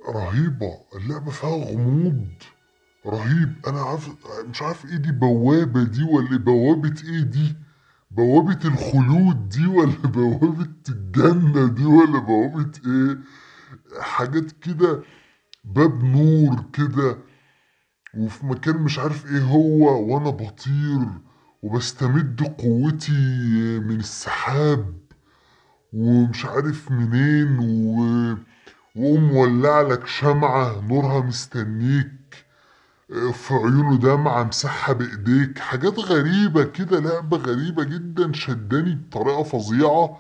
رهيبة، اللعبة فيها غموض رهيب. انا مش عارف ايه دي، بوابة دي ولا بوابة ايه دي؟ بوابة الخلود دي ولا بوابة الجنة دي ولا بوابة ايه؟ حاجات كده، باب نور كده، وفي مكان مش عارف ايه هو، وانا بطير وبستمد قوتي من السحاب ومش عارف منين وقوم مولع لك شمعة نورها مستنيك، في عيونه دمعة مسحة بإيديك. حاجات غريبة كده، لعبة غريبة جدا، شداني بطريقة فظيعة.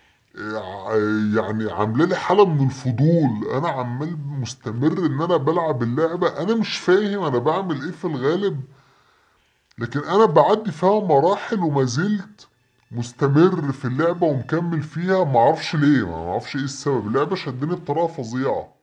يعني عامله لي حالة من الفضول. أنا عمال مستمر إن أنا بلعب اللعبة، أنا مش فاهم أنا بعمل إيه في الغالب، لكن أنا بعدي فيها مراحل وما زلت مستمر في اللعبة ومكمل فيها. معرفش ليه، معرفش إيه السبب، اللعبة شداني بطريقة فظيعة.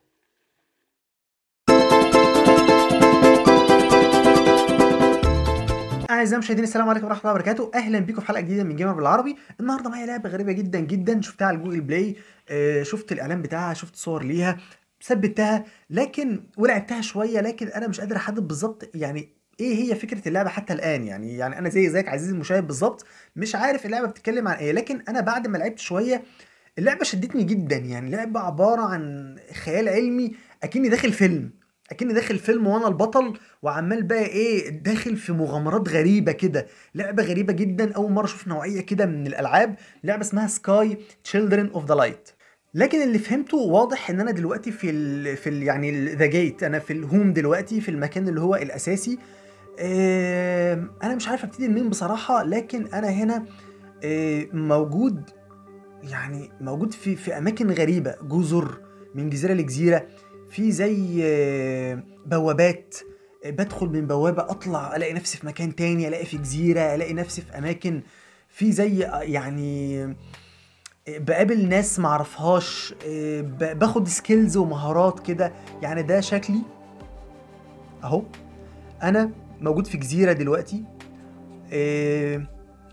اعزائي المشاهدين، السلام عليكم ورحمه الله وبركاته. اهلا بيكم في حلقه جديده من جيمر بالعربي. النهارده معايا لعبه غريبه جدا جدا، شفتها على جوجل بلاي. شفت الاعلان بتاعها، شفت صور ليها، ثبتها لكن ولعبتها شويه، لكن انا مش قادر احدد بالظبط يعني ايه هي فكره اللعبه حتى الان. يعني انا زيك عزيزي المشاهد بالظبط، مش عارف اللعبه بتتكلم عن ايه. لكن انا بعد ما لعبت شويه اللعبة شدتني جدا. يعني لعبة عبارة عن خيال علمي، اكني داخل فيلم وانا البطل، وعمال بقى ايه داخل في مغامرات غريبة كده. لعبة غريبة جدا، اول مرة اشوف نوعية كده من الالعاب. لعبة اسمها سكاي تشيلدرن اوف ذا لايت. لكن اللي فهمته واضح ان انا دلوقتي يعني ذا جيت، انا في الهوم دلوقتي، في المكان اللي هو الاساسي. انا مش عارف ابتدي منين بصراحة، لكن انا هنا موجود. يعني موجود في اماكن غريبه، جزر، من جزيره لجزيره، في زي بوابات. بدخل من بوابه اطلع الاقي نفسي في مكان تاني، الاقي في جزيره، الاقي نفسي في اماكن، في زي يعني بقابل ناس معرفهاش، باخد سكيلز ومهارات كده. يعني ده شكلي اهو. انا موجود في جزيره دلوقتي. آه،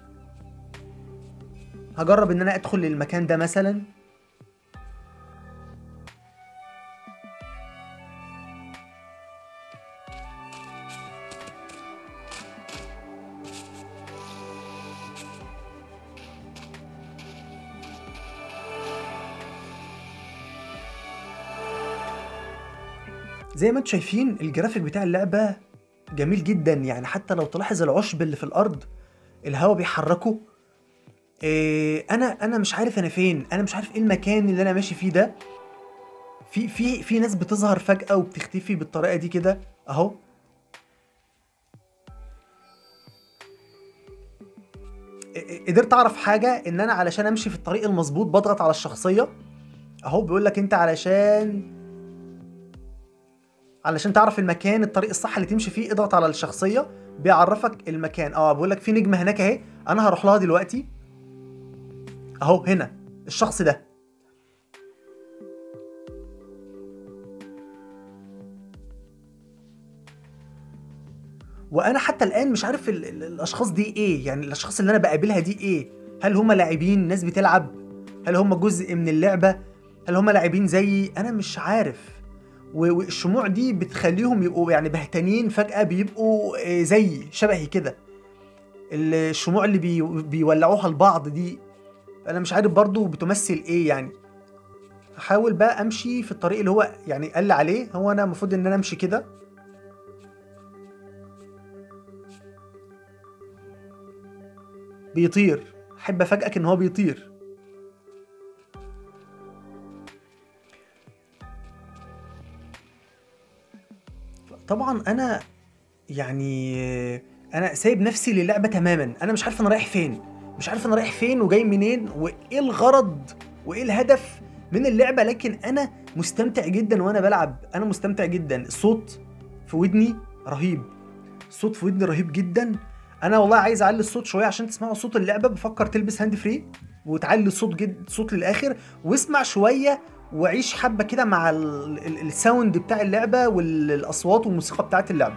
هجرب ان انا ادخل للمكان ده مثلا. زي ما انتم شايفين الجرافيك بتاع اللعبة جميل جدا. يعني حتى لو تلاحظ العشب اللي في الارض، الهواء بيحركه. انا مش عارف انا فين، انا مش عارف ايه المكان اللي انا ماشي فيه ده. في ناس بتظهر فجأة وبتختفي بالطريقة دي كده اهو. قدرت اعرف حاجة، ان انا علشان امشي في الطريق المظبوط بضغط على الشخصية اهو. بيقول لك انت علشان تعرف المكان، الطريق الصح اللي تمشي فيه اضغط على الشخصية، بيعرفك المكان. بيقول لك في نجمة هناك اهي، انا هروح لها دلوقتي اهو. هنا الشخص ده. وانا حتى الان مش عارف الاشخاص دي ايه، يعني الاشخاص اللي انا بقابلها دي ايه. هل هم لاعبين، ناس بتلعب؟ هل هم جزء من اللعبة؟ هل هم لاعبين زيي؟ انا مش عارف. والشموع دي بتخليهم يبقوا يعني بهتانين، فجأة بيبقوا زيي، شبهي كده. الشموع اللي بيولعوها لبعض دي، انا مش عارف برضو بتمثل ايه يعني. هحاول بقى امشي في الطريق اللي هو يعني قال لي عليه. هو انا المفروض ان انا امشي كده. بيطير. احب افاجئك ان هو بيطير. طبعا انا يعني انا سايب نفسي للعبه تماما. انا مش عارف انا رايح فين، مش عارف انا رايح فين وجاي منين وايه الغرض وايه الهدف من اللعبه. لكن انا مستمتع جدا وانا بلعب، انا مستمتع جدا. الصوت في ودني رهيب، الصوت في ودني رهيب جدا. انا والله عايز اعلي الصوت شويه عشان تسمعوا صوت اللعبه. بفكر تلبس هاند فري وتعلي الصوت صوت للاخر، واسمع شويه وعيش حبه كده مع الساوند بتاع اللعبه والاصوات والموسيقى بتاعت اللعبه.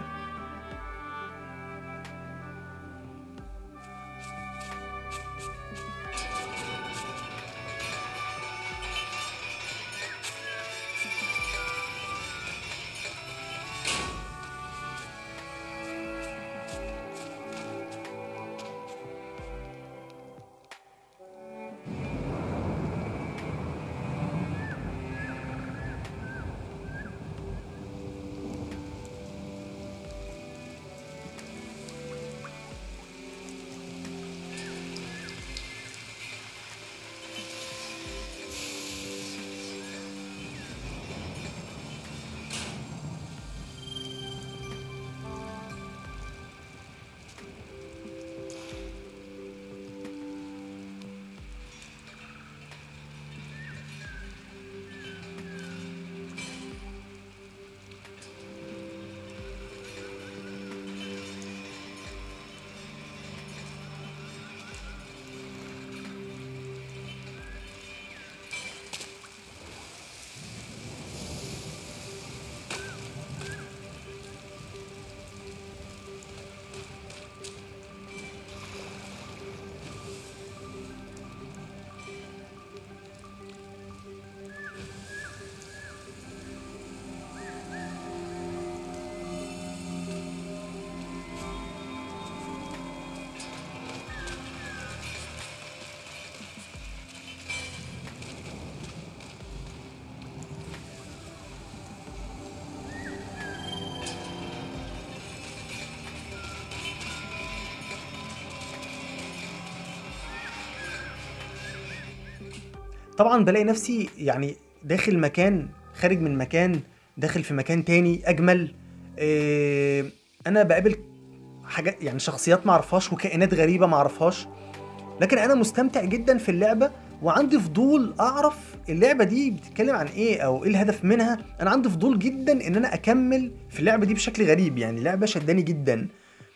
طبعا بلاقي نفسي يعني داخل مكان خارج من مكان، داخل في مكان تاني اجمل. انا بقابل حاجات يعني شخصيات معرفهاش وكائنات غريبة معرفهاش، لكن انا مستمتع جدا في اللعبة وعندي فضول اعرف اللعبة دي بتتكلم عن ايه او ايه الهدف منها. انا عندي فضول جدا ان انا اكمل في اللعبة دي بشكل غريب، يعني لعبة شداني جدا.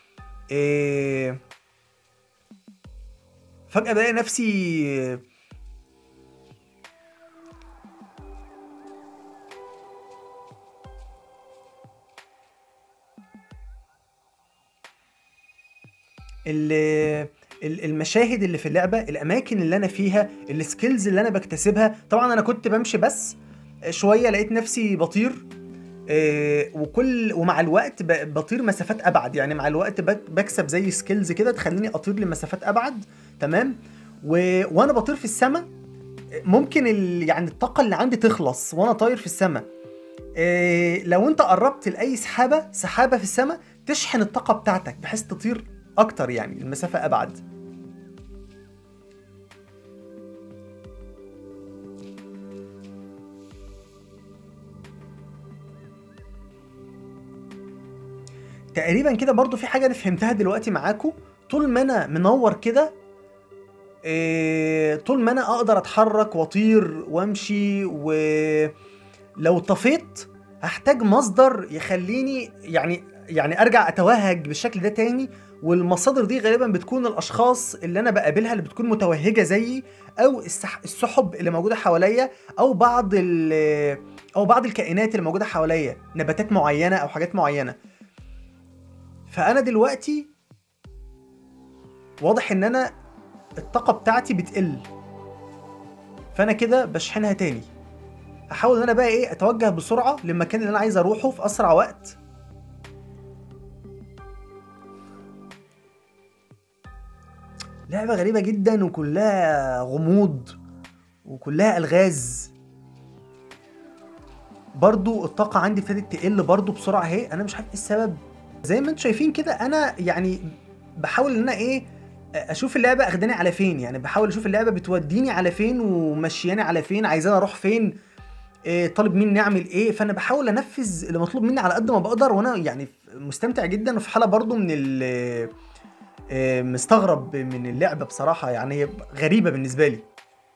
فجأة بلاقي نفسي المشاهد اللي في اللعبة، الأماكن اللي أنا فيها، السكيلز اللي أنا بكتسبها. طبعا أنا كنت بمشي بس شوية لقيت نفسي بطير، ومع الوقت بطير مسافات أبعد، يعني مع الوقت بكسب زي سكيلز كده تخليني أطير لمسافات أبعد. تمام. وأنا بطير في السماء ممكن يعني الطاقة اللي عندي تخلص وأنا طاير في السماء. لو أنت قربت لأي سحابة في السماء تشحن الطاقة بتاعتك بحيث تطير اكتر، يعني المسافة ابعد. تقريبا كده برضو في حاجة انا فهمتها دلوقتي معاكم. طول ما انا منور كده، طول ما انا اقدر اتحرك واطير وامشي، ولو طفيت هحتاج مصدر يخليني يعني ارجع اتوهج بالشكل ده تاني. والمصادر دي غالبا بتكون الاشخاص اللي انا بقابلها اللي بتكون متوهجه زيي، او السحب اللي موجوده حواليا، او بعض الكائنات اللي موجوده حواليا، نباتات معينه او حاجات معينه. فانا دلوقتي واضح ان انا الطاقه بتاعتي بتقل، فانا كده بشحنها تاني. احاول ان انا بقى اتوجه بسرعه للمكان اللي انا عايز اروحه في اسرع وقت. لعبة غريبة جدا وكلها غموض وكلها ألغاز. برضو الطاقة عندي ابتدت تقل برضو بسرعة اهي، أنا مش عارف ايه السبب. زي ما انتم شايفين كده أنا يعني بحاول إن أنا أشوف اللعبة أخداني على فين، يعني بحاول أشوف اللعبة بتوديني على فين ومشياني على فين، عايزاني أروح فين، طالب مني نعمل ايه. فأنا بحاول أنفذ اللي مطلوب مني على قد ما بقدر، وأنا يعني مستمتع جدا وفي حالة برضو من مستغرب من اللعبة بصراحة، يعني غريبة بالنسبة لي.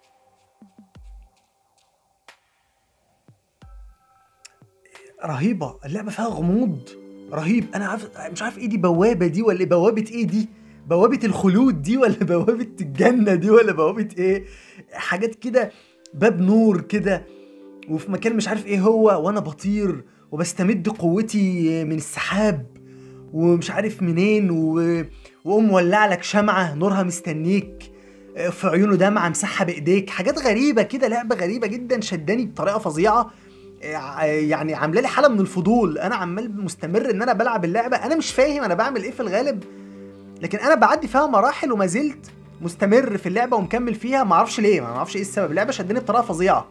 رهيبة اللعبة، فيها غموض رهيب. انا مش عارف ايه دي، بوابة دي ولا بوابة ايه دي، بوابة الخلود دي ولا بوابة الجنة دي ولا بوابة ايه، حاجات كده، باب نور كده وفي مكان مش عارف ايه هو، وانا بطير وبستمد قوتي من السحاب ومش عارف منين، وقوم مولع لك شمعة نورها مستنيك، في عيونه دمعة مسحة بايديك. حاجات غريبة كده، لعبة غريبة جدا شداني بطريقة فظيعة. يعني عامله لي حالة من الفضول، انا عمال مستمر ان انا بلعب اللعبة، انا مش فاهم انا بعمل ايه في الغالب، لكن انا بعدي فيها مراحل وما زلت مستمر في اللعبة ومكمل فيها. معرفش ليه، معرفش ايه السبب، اللعبة شداني بطريقة فظيعة.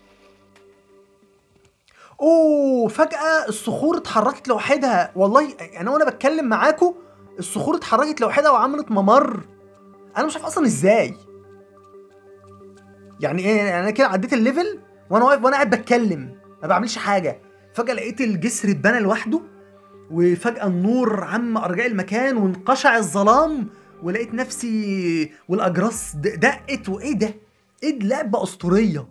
اوه فجأة الصخور اتحركت لوحدها، والله يعني وانا بتكلم معاكم الصخور اتحركت لوحدها وعملت ممر، انا مش عارف اصلا ازاي. يعني ايه، انا كده عديت الليفل وانا واقف وانا قاعد بتكلم ما بعملش حاجة، فجأة لقيت الجسر اتبنى لوحده، وفجأة النور عم ارجاء المكان وانقشع الظلام، ولقيت نفسي والاجراس دقت. وايه ده، ايه دي، لعبة اسطورية.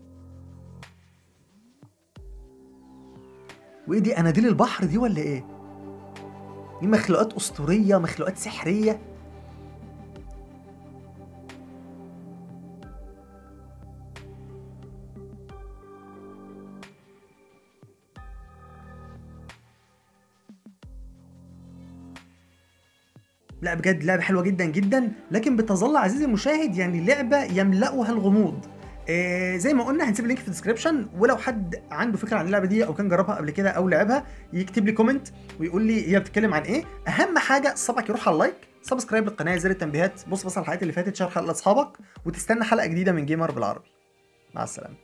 وايه دي، اناديل البحر دي ولا ايه؟ دي مخلوقات اسطوريه، مخلوقات سحريه. لا بجد لعبه حلوه جدا جدا، لكن بتظل عزيزي المشاهد يعني لعبه يملأها الغموض. زي ما قلنا هنسيب اللينك في الديسكربشن، ولو حد عنده فكره عن اللعبه دي او كان جربها قبل كده او لعبها يكتب لي كومنت ويقول لي هي بتتكلم عن ايه. اهم حاجه صبعك يروح على اللايك، سبسكرايب للقناه، زر التنبيهات، بص على الحلقات اللي فاتت، شير حلقه لاصحابك، وتستنى حلقه جديده من جيمر بالعربي. مع السلامه.